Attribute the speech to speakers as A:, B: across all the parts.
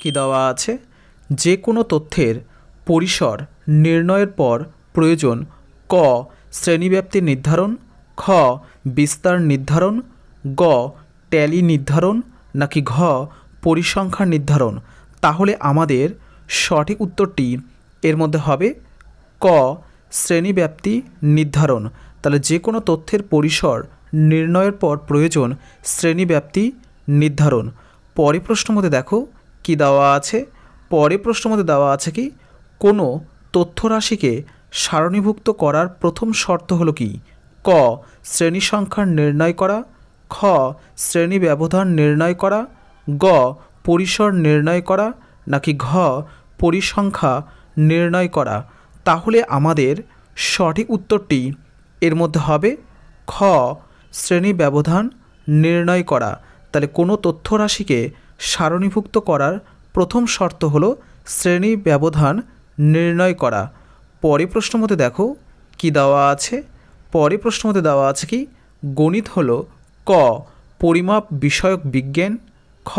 A: কি দেওয়া আছে, যে কোনো তথ্যের পরিসর নির্ণয়ের পর প্রয়োজন ক শ্রেণীব্যাপ্তি নির্ধারণ, খ বিস্তার নির্ধারণ, গ ট্যালি নির্ধারণ নাকি ঘ পরিসংখ্যান নির্ধারণ। তাহলে আমাদের সঠিক উত্তরটি এর মধ্যে হবে ক শ্রেণীব্যাপ্তি নির্ধারণ। তাহলে যে কোনো তথ্যের পরিসর নির্ণয়ের পর প্রয়োজন শ্রেণীব্যাপ্তি নির্ধারণ। পরের প্রশ্ন মধ্যে দেখো কি দেওয়া আছে, পরের প্রশ্ন মধ্যে দেওয়া আছে কি কোনো তথ্য রাশিকে সারণীভুক্ত করার প্রথম শর্ত হলো কি, ক শ্রেণী সংখ্যা নির্ণয় করা, খ শ্রেণী ব্যবধান নির্ণয় করা, গ পরিসর নির্ণয় করা নাকি ঘ পরিসংখ্যা নির্ণয় করা। তাহলে আমাদের সঠিক উত্তরটি এর মধ্যে হবে খ শ্রেণী ব্যবধান নির্ণয় করা। তাহলে কোনো তথ্য রাশিকে সারণীভুক্ত করার প্রথম শর্ত হলো শ্রেণী ব্যবধান নির্ণয় করা। পরের প্রশ্ন মধ্যে দেখো কি দেওয়া আছে, পরের প্রশ্ন মধ্যে দেওয়া আছে কি গণিত হলো ক পরিমাপ বিষয়ক বিজ্ঞান, খ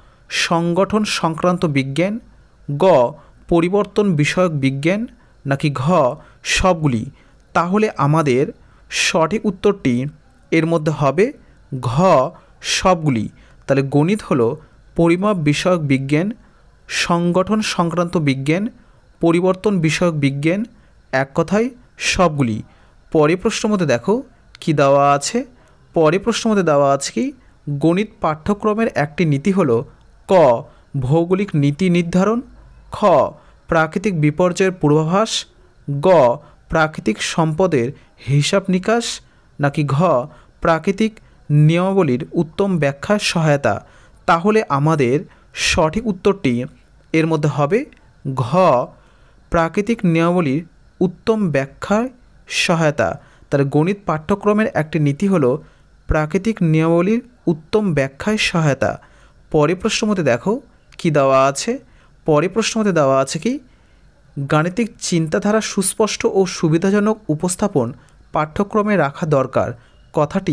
A: সংগঠন সংক্রান্ত বিজ্ঞান, গ পরিবর্তন বিষয়ক বিজ্ঞান নাকি ঘ সবগুলি। তাহলে আমাদের সঠিক উত্তরটি এর মধ্যে হবে ঘ সবগুলি। তাহলে গণিত হলো পরিমাপ বিষয়ক বিজ্ঞান, সংগঠন সংক্রান্ত বিজ্ঞান, পরিবর্তন বিষয়ক বিজ্ঞান, এক কথায় সবগুলি। পরের প্রশ্ন মধ্যে দেখো কি দেওয়া আছে, পরের প্রশ্ন মধ্যে দেওয়া আছে কি গণিত পাঠ্যক্রমের একটি নীতি হলো ক ভৌগোলিক নীতি নির্ধারণ, খ প্রাকৃতিক বিপর্যয়ের পূর্বাভাস, গ প্রাকৃতিক সম্পদের হিসাব নিকাশ নাকি ঘ প্রাকৃতিক নিয়মাবলীর উত্তম ব্যাখ্যার সহায়তা। তাহলে আমাদের সঠিক উত্তরটি এর মধ্যে হবে ঘ প্রাকৃতিক নিয়মাবলীর উত্তম ব্যাখ্যার সহায়তা। তাহলে গণিত পাঠ্যক্রমের একটি নীতি হলো প্রাকৃতিক নিয়মাবলীর উত্তম ব্যাখ্যায় সহায়তা। পরের প্রশ্ন মধ্যে দেখো কি দেওয়া আছে, পরের প্রশ্ন মধ্যে দেওয়া আছে কি গাণিতিক চিন্তাধারা সুস্পষ্ট ও সুবিধাজনক উপস্থাপন পাঠ্যক্রমে রাখা দরকার। কথাটি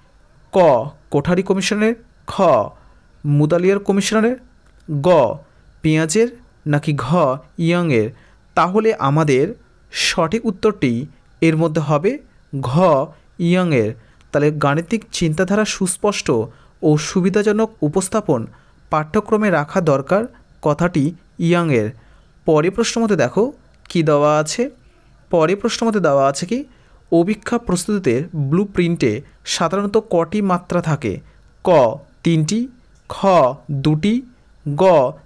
A: ক কোঠারি কমিশনের, খ মুদালিয়ার কমিশনারের, গ পেঁয়াজের নাকি ঘ ইয়ংয়ের। তাহলে আমাদের সঠিক উত্তরটি এর মধ্যে হবে ঘ ইয়ংয়ের। তাহলে গাণিতিক চিন্তাধারা সুস্পষ্ট ও সুবিধাজনক উপস্থাপন পাঠ্যক্রমে রাখা দরকার, কথাটি ইয়ংয়ের। পরের প্রশ্ন মধ্যে দেখো কি দেওয়া আছে, পরের প্রশ্ন মধ্যে দেওয়া আছে কি অভিক্ষা প্রস্তুতিতে ব্লু প্রিন্টে সাধারণত কটি মাত্রা থাকে, ক 3টি, খ 2টি, গ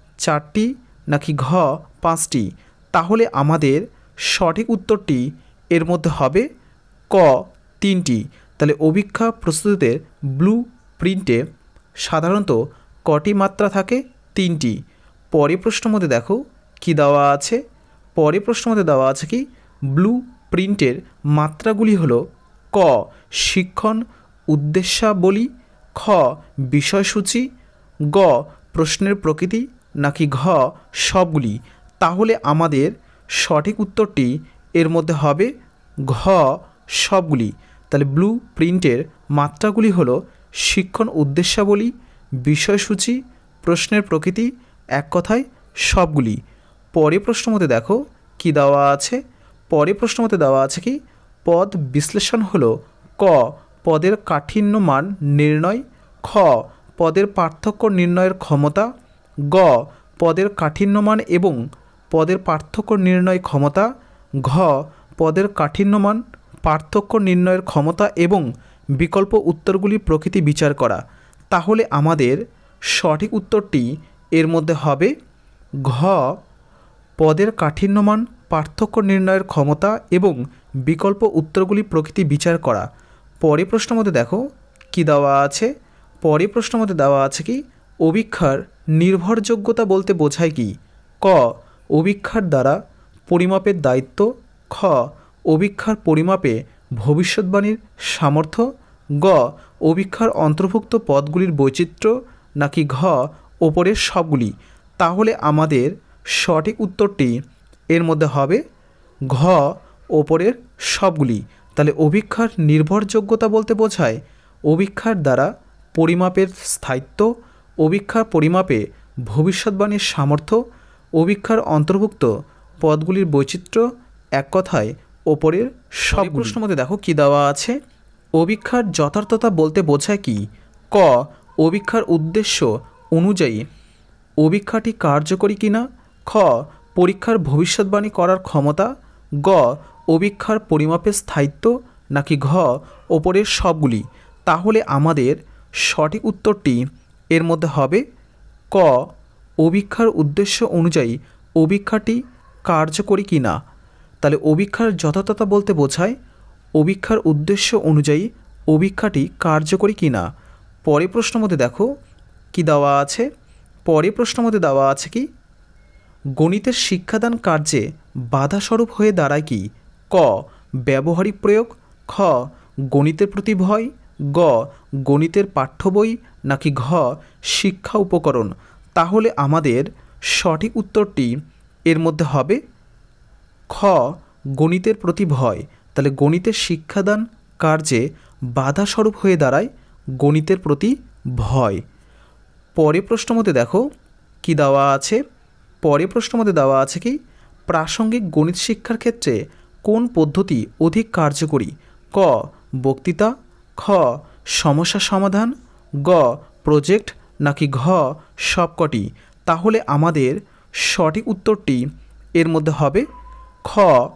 A: 4টি নাকি ঘ 5টি। তাহলে আমাদের সঠিক উত্তরটি এর মধ্যে হবে ক 3টি। তাহলে অভিক্ষা প্রস্তুতিতে ব্লু প্রিন্টে সাধারণত কটি মাত্রা থাকে, 3টি। পরের প্রশ্ন মধ্যে দেখো কি দেওয়া আছে, পরের প্রশ্ন মধ্যে দেওয়া আছে কি ব্লু প্রিন্টের মাত্রাগুলি হলো ক শিক্ষণ উদ্দেশ্যাবলী, খ বিষয়সূচি, গ প্রশ্নের প্রকৃতি নাকি ঘ সবগুলি। তাহলে আমাদের সঠিক উত্তরটি এর মধ্যে হবে ঘ সবগুলি। তাহলে ব্লু প্রিন্টের মাত্রাগুলি হলো শিক্ষণ উদ্দেশ্যাবলী, বিষয়সূচি, প্রশ্নের প্রকৃতি, এক কথায় সবগুলি। পরের প্রশ্ন মধ্যে দেখো কি দেওয়া আছে, পরের প্রশ্ন মধ্যে দেওয়া আছে কি পদ বিশ্লেষণ হলো ক পদের কাঠিন্য মান নির্ণয়, খ পদের পার্থক্য নির্ণয়ের ক্ষমতা, গ পদের কাঠিন্য মান এবং পদের পার্থক্য নির্ণয় ক্ষমতা, ঘ পদের কাঠিন্য মান পার্থক্য নির্ণয়ের ক্ষমতা এবং বিকল্প উত্তরগুলি প্রকৃতি বিচার করা। তাহলে আমাদের সঠিক উত্তরটি এর মধ্যে হবে ঘ পদের কাঠিন্য মান পার্থক্য নির্ণয়ের ক্ষমতা এবং বিকল্প উত্তরগুলি প্রকৃতি বিচার করা। পরের প্রশ্ন মধ্যে দেখো কি দেওয়া আছে, পরের প্রশ্ন মধ্যে দেওয়া আছে কি অভিক্ষার নির্ভরযোগ্যতা বলতে বোঝায় কি, ক অভিক্ষার দ্বারা পরিমাপের দায়িত্ব, খ অভিক্ষার পরিমাপে ভবিষ্যৎবাণীর সামর্থ্য, গ অভিক্ষার অন্তর্ভুক্ত পদগুলির বৈচিত্র্য নাকি ঘ ওপরের সবগুলি। তাহলে আমাদের সঠিক উত্তরটি এর মধ্যে হবে ঘ ওপরের সবগুলি। তাহলে অভিক্ষার নির্ভরযোগ্যতা বলতে বোঝায় অভিক্ষার দ্বারা পরিমাপের স্থায়িত্ব, অভিক্ষার পরিমাপে ভবিষ্যৎবাণীর সামর্থ্য, অভিক্ষার অন্তর্ভুক্ত পদগুলির বৈচিত্র্য, এক কথায় ওপরের সব প্রশ্ন মধ্যে দেখো কি দেওয়া আছে। অভিক্ষার যথার্থতা বলতে বোঝায় কি? ক, অভিক্ষার উদ্দেশ্য অনুযায়ী অভিক্ষাটি কার্যকরী কিনা। খ, পরীক্ষার ভবিষ্যৎবাণী করার ক্ষমতা। গ, অভিক্ষার পরিমাপের স্থায়িত্ব, নাকি ঘ, ওপরের সবগুলি। তাহলে আমাদের সঠিক উত্তরটি এর মধ্যে হবে ক, অভিক্ষার উদ্দেশ্য অনুযায়ী অভিক্ষাটি কার্যকরী কিনা। তাহলে অভিক্ষার যথার্থতা বলতে বোঝায় অভিক্ষার উদ্দেশ্য অনুযায়ী অভিক্ষাটি কার্যকরী কিনা। পরের প্রশ্ন মধ্যে দেখো কি দেওয়া আছে। পরের প্রশ্ন মধ্যে দেওয়া আছে কি, গণিতের শিক্ষাদান কার্যে বাধাস্বরূপ হয়ে দাঁড়ায় কি? ক, ব্যবহারিক প্রয়োগ। খ, গণিতের প্রতি ভয়। গ, গণিতের পাঠ্য বই, নাকি ঘ, শিক্ষা উপকরণ। তাহলে আমাদের সঠিক উত্তরটি এর মধ্যে হবে খ, গণিতের প্রতি ভয়। তাহলে গণিতের শিক্ষাদান কার্যে বাধাস্বরূপ হয়ে দাঁড়ায় গণিতের প্রতি ভয়। পরের প্রশ্ন মধ্যে দেখো কি দেওয়া আছে। পরের প্রশ্ন মধ্যে দেওয়া আছে কি, প্রাসঙ্গিক গণিত শিক্ষার ক্ষেত্রে কোন পদ্ধতি অধিক কার্যকরী? ক, বক্তৃতা। খ, সমস্যা সমাধান। গ, প্রজেক্ট, নাকি ঘ, সবকটি। তাহলে আমাদের সঠিক উত্তরটি এর মধ্যে হবে খ,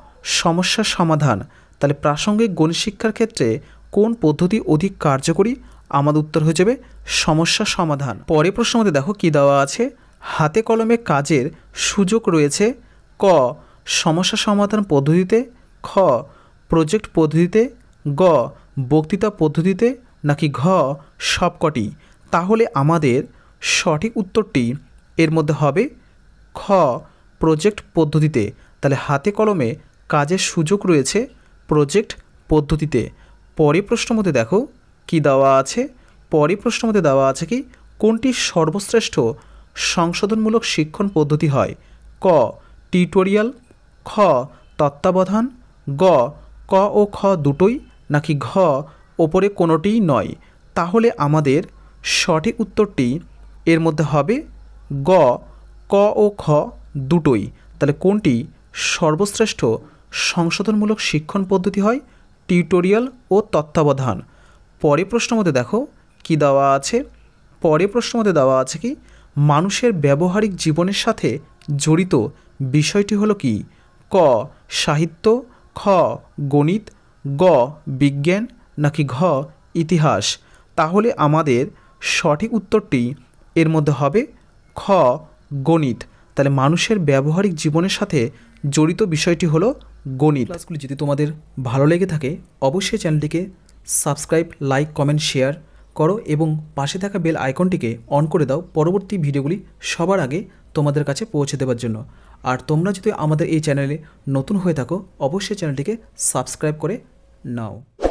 A: সমস্যা সমাধান। তাহলে প্রাসঙ্গিক গণিত শিক্ষার ক্ষেত্রে কোন পদ্ধতি অধিক কার্যকরী? আমাদের উত্তর হয়ে যাবে সমস্যা সমাধান। পরের প্রশ্ন মধ্যে দেখো কি দেওয়া আছে। হাতে কলমে কাজের সুযোগ রয়েছে ক, সমস্যা সমাধান পদ্ধতিতে। খ, প্রজেক্ট পদ্ধতিতে। গ, বক্তৃতা পদ্ধতিতে, নাকি ঘ, সবকটি। তাহলে আমাদের সঠিক উত্তরটি এর মধ্যে হবে খ, প্রজেক্ট পদ্ধতিতে। তাহলে হাতে কলমে কাজের সুযোগ রয়েছে প্রজেক্ট পদ্ধতিতে। পরের প্রশ্ন মধ্যে দেখো কি দেওয়া আছে। পরের প্রশ্ন মধ্যে দেওয়া আছে কি, কোনটি সর্বশ্রেষ্ঠ সংশোধনমূলক শিক্ষণ পদ্ধতি হয়? ক, টিউটোরিয়াল। খ, তত্ত্বাবধান। গ, ক ও খ দুটোই, নাকি ঘ, ওপরে কোনোটিই নয়। তাহলে আমাদের সঠিক উত্তরটি এর মধ্যে হবে গ, ক ও খ দুটোই। তাহলে কোনটি সর্বশ্রেষ্ঠ সংশোধনমূলক শিক্ষণ পদ্ধতি হয়? টিউটোরিয়াল ও তত্ত্বাবধান। পরের প্রশ্ন মধ্যে দেখো কি দেওয়া আছে। পরের প্রশ্ন মধ্যে দেওয়া আছে কি, মানুষের ব্যবহারিক জীবনের সাথে জড়িত বিষয়টি হলো কি? ক, সাহিত্য। খ, গণিত। গ, বিজ্ঞান, নাকি ঘ, ইতিহাস। তাহলে আমাদের সঠিক উত্তরটি এর মধ্যে হবে খ, গণিত। তাহলে মানুষের ব্যবহারিক জীবনের সাথে জড়িত বিষয়টি হলো গণিত। ক্লাসগুলি যদি তোমাদের ভালো লেগে থাকে অবশ্যই চ্যানেলটিকে সাবস্ক্রাইব, লাইক, কমেন্ট, শেয়ার করো এবং পাশে থাকা বেল আইকনটিকে অন করে দাও পরবর্তী ভিডিওগুলি সবার আগে তোমাদের কাছে পৌঁছে দেওয়ার জন্য। আর তোমরা যদি আমাদের এই চ্যানেলে নতুন হয়ে থাকো অবশ্যই চ্যানেলটিকে সাবস্ক্রাইব করে নাও।